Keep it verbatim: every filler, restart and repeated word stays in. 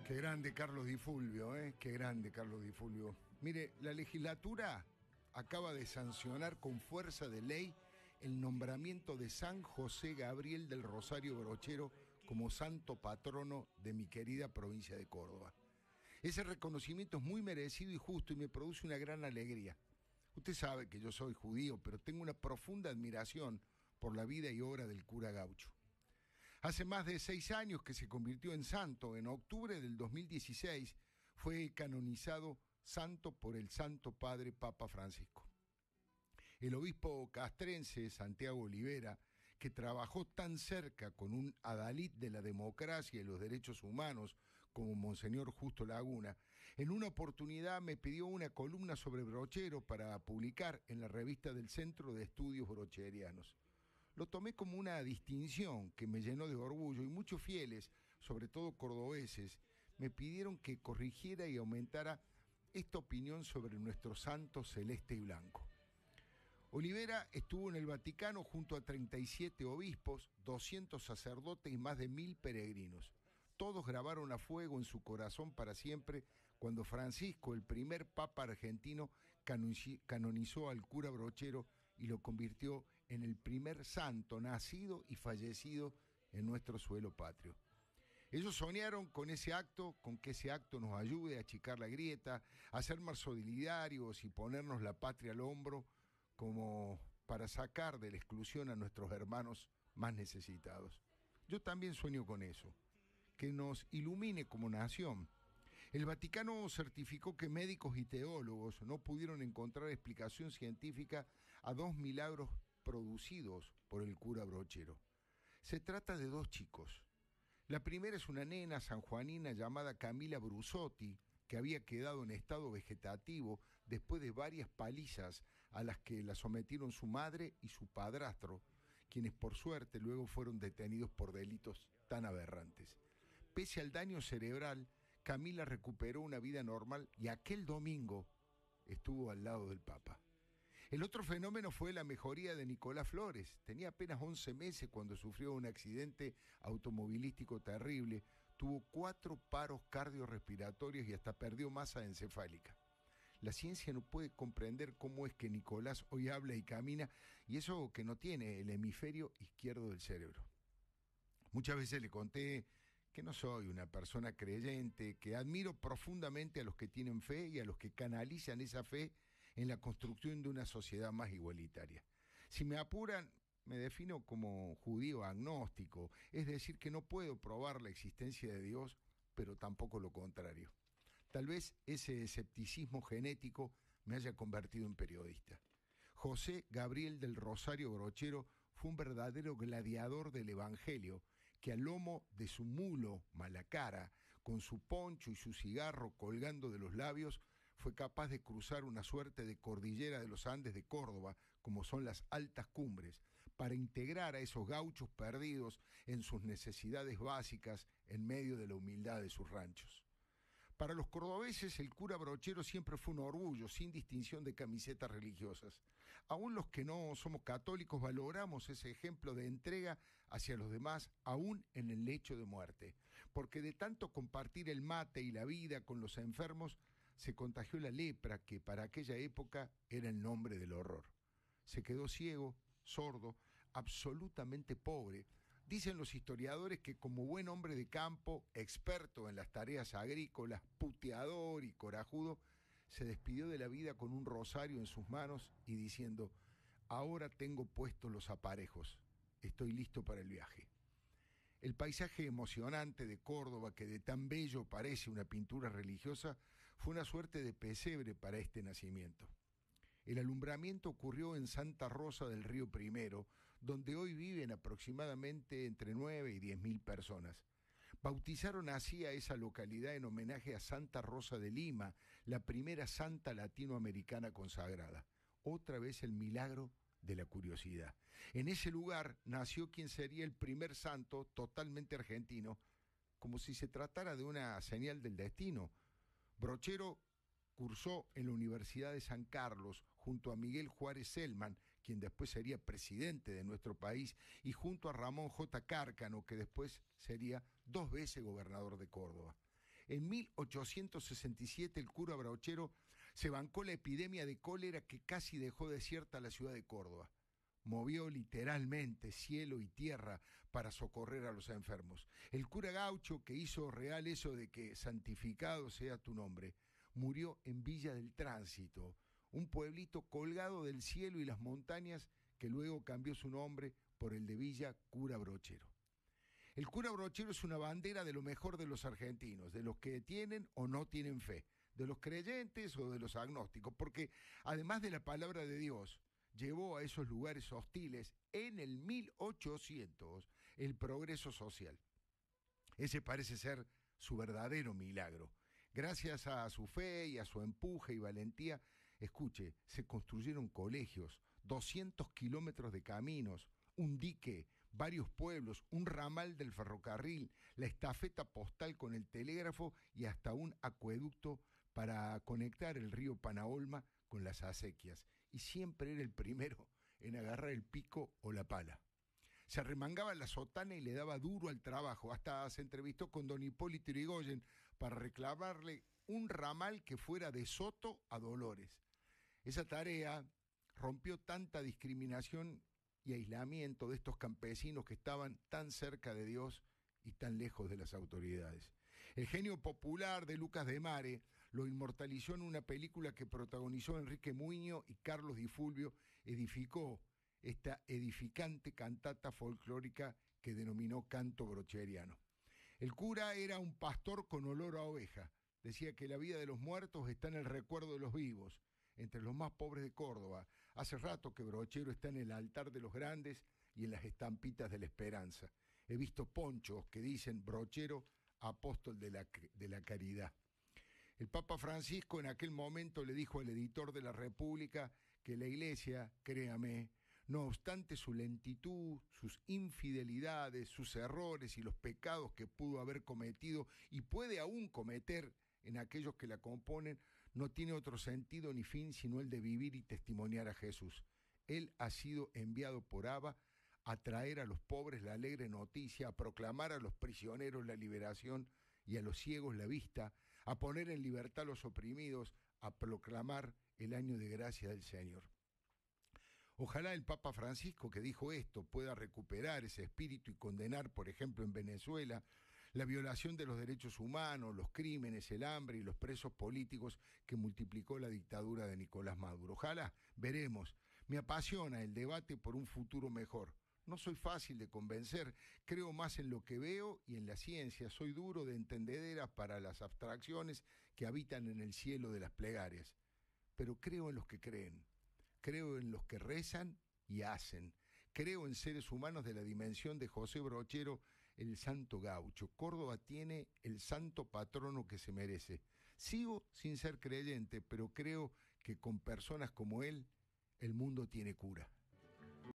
Qué grande Carlos Di Fulvio, ¿eh? Qué grande Carlos Di Fulvio. Mire, la legislatura acaba de sancionar con fuerza de ley el nombramiento de San José Gabriel del Rosario Brochero como santo patrono de mi querida provincia de Córdoba. Ese reconocimiento es muy merecido y justo y me produce una gran alegría. Usted sabe que yo soy judío, pero tengo una profunda admiración por la vida y obra del cura Gaucho. Hace más de seis años que se convirtió en santo. En octubre del dos mil dieciséis fue canonizado santo por el Santo Padre Papa Francisco. El obispo castrense Santiago Olivera, que trabajó tan cerca con un adalid de la democracia y los derechos humanos como Monseñor Justo Laguna, en una oportunidad me pidió una columna sobre Brochero para publicar en la revista del Centro de Estudios Brocherianos. Lo tomé como una distinción que me llenó de orgullo y muchos fieles, sobre todo cordobeses, me pidieron que corrigiera y aumentara esta opinión sobre nuestro santo celeste y blanco. Olivera estuvo en el Vaticano junto a treinta y siete obispos, doscientos sacerdotes y más de mil peregrinos. Todos grabaron a fuego en su corazón para siempre cuando Francisco, el primer papa argentino, canonizó al cura Brochero y lo convirtió en el primer santo nacido y fallecido en nuestro suelo patrio. Ellos soñaron con ese acto, con que ese acto nos ayude a achicar la grieta, a ser más solidarios y ponernos la patria al hombro, como para sacar de la exclusión a nuestros hermanos más necesitados. Yo también sueño con eso, que nos ilumine como nación. El Vaticano certificó que médicos y teólogos no pudieron encontrar explicación científica a dos milagros producidos por el cura Brochero. Se trata de dos chicos. La primera es una nena sanjuanina llamada Camila Brusotti, que había quedado en estado vegetativo después de varias palizas a las que la sometieron su madre y su padrastro, quienes por suerte luego fueron detenidos por delitos tan aberrantes. Pese al daño cerebral, Camila recuperó una vida normal y aquel domingo estuvo al lado del Papa. El otro fenómeno fue la mejoría de Nicolás Flores. Tenía apenas once meses cuando sufrió un accidente automovilístico terrible. Tuvo cuatro paros cardiorrespiratorios y hasta perdió masa encefálica. La ciencia no puede comprender cómo es que Nicolás hoy habla y camina, y eso que no tiene el hemisferio izquierdo del cerebro. Muchas veces le conté que no soy una persona creyente, que admiro profundamente a los que tienen fe y a los que canalizan esa fe en la construcción de una sociedad más igualitaria. Si me apuran, me defino como judío agnóstico, es decir, que no puedo probar la existencia de Dios, pero tampoco lo contrario. Tal vez ese escepticismo genético me haya convertido en periodista. José Gabriel del Rosario Brochero fue un verdadero gladiador del Evangelio, que al lomo de su mulo Malacara, con su poncho y su cigarro colgando de los labios, fue capaz de cruzar una suerte de cordillera de los Andes de Córdoba, como son las altas cumbres, para integrar a esos gauchos perdidos en sus necesidades básicas en medio de la humildad de sus ranchos. Para los cordobeses, el cura Brochero siempre fue un orgullo, sin distinción de camisetas religiosas. Aún los que no somos católicos valoramos ese ejemplo de entrega hacia los demás, aún en el lecho de muerte. Porque de tanto compartir el mate y la vida con los enfermos, se contagió la lepra, que para aquella época era el nombre del horror. Se quedó ciego, sordo, absolutamente pobre. Dicen los historiadores que como buen hombre de campo, experto en las tareas agrícolas, puteador y corajudo, se despidió de la vida con un rosario en sus manos y diciendo: ahora tengo puestos los aparejos, estoy listo para el viaje. El paisaje emocionante de Córdoba, que de tan bello parece una pintura religiosa, fue una suerte de pesebre para este nacimiento. El alumbramiento ocurrió en Santa Rosa del Río Primero, donde hoy viven aproximadamente entre nueve y diez mil personas. Bautizaron así a esa localidad en homenaje a Santa Rosa de Lima, la primera santa latinoamericana consagrada. Otra vez el milagro de la curiosidad. En ese lugar nació quien sería el primer santo totalmente argentino, como si se tratara de una señal del destino. Brochero cursó en la Universidad de San Carlos junto a Miguel Juárez Selman, quien después sería presidente de nuestro país, y junto a Ramón J. Cárcano, que después sería dos veces gobernador de Córdoba. En mil ochocientos sesenta y siete el cura Brochero se bancó la epidemia de cólera que casi dejó desierta la ciudad de Córdoba. Movió literalmente cielo y tierra para socorrer a los enfermos. El cura Gaucho, que hizo real eso de que santificado sea tu nombre, murió en Villa del Tránsito, un pueblito colgado del cielo y las montañas que luego cambió su nombre por el de Villa Cura Brochero. El cura Brochero es una bandera de lo mejor de los argentinos, de los que tienen o no tienen fe, de los creyentes o de los agnósticos, porque además de la palabra de Dios, llevó a esos lugares hostiles en el mil ochocientos el progreso social. Ese parece ser su verdadero milagro. Gracias a su fe y a su empuje y valentía, escuche, se construyeron colegios, doscientos kilómetros de caminos, un dique, varios pueblos, un ramal del ferrocarril, la estafeta postal con el telégrafo y hasta un acueducto para conectar el río Panaolma con las acequias. Y siempre era el primero en agarrar el pico o la pala. Se arremangaba la sotana y le daba duro al trabajo. Hasta se entrevistó con don Hipólito Yrigoyen para reclamarle un ramal que fuera de Soto a Dolores. Esa tarea rompió tanta discriminación y aislamiento de estos campesinos que estaban tan cerca de Dios y tan lejos de las autoridades. El genio popular de Lucas de Mare lo inmortalizó en una película que protagonizó Enrique Muiño y Carlos Di Fulvio, edificó esta edificante cantata folclórica que denominó canto brocheriano. El cura era un pastor con olor a oveja. Decía que la vida de los muertos está en el recuerdo de los vivos, entre los más pobres de Córdoba. Hace rato que Brochero está en el altar de los grandes y en las estampitas de la esperanza. He visto ponchos que dicen Brochero, apóstol de la, de la caridad. El Papa Francisco en aquel momento le dijo al editor de la República que la Iglesia, créame, no obstante su lentitud, sus infidelidades, sus errores y los pecados que pudo haber cometido y puede aún cometer en aquellos que la componen, no tiene otro sentido ni fin sino el de vivir y testimoniar a Jesús. Él ha sido enviado por Abba a traer a los pobres la alegre noticia, a proclamar a los prisioneros la liberación y a los ciegos la vista, a poner en libertad a los oprimidos, a proclamar el año de gracia del Señor. Ojalá el Papa Francisco, que dijo esto, pueda recuperar ese espíritu y condenar, por ejemplo, en Venezuela, la violación de los derechos humanos, los crímenes, el hambre y los presos políticos que multiplicó la dictadura de Nicolás Maduro. Ojalá, veremos. Me apasiona el debate por un futuro mejor. No soy fácil de convencer, creo más en lo que veo y en la ciencia. Soy duro de entendedera para las abstracciones que habitan en el cielo de las plegarias. Pero creo en los que creen, creo en los que rezan y hacen. Creo en seres humanos de la dimensión de José Brochero, el santo gaucho. Córdoba tiene el santo patrono que se merece. Sigo sin ser creyente, pero creo que con personas como él, el mundo tiene cura.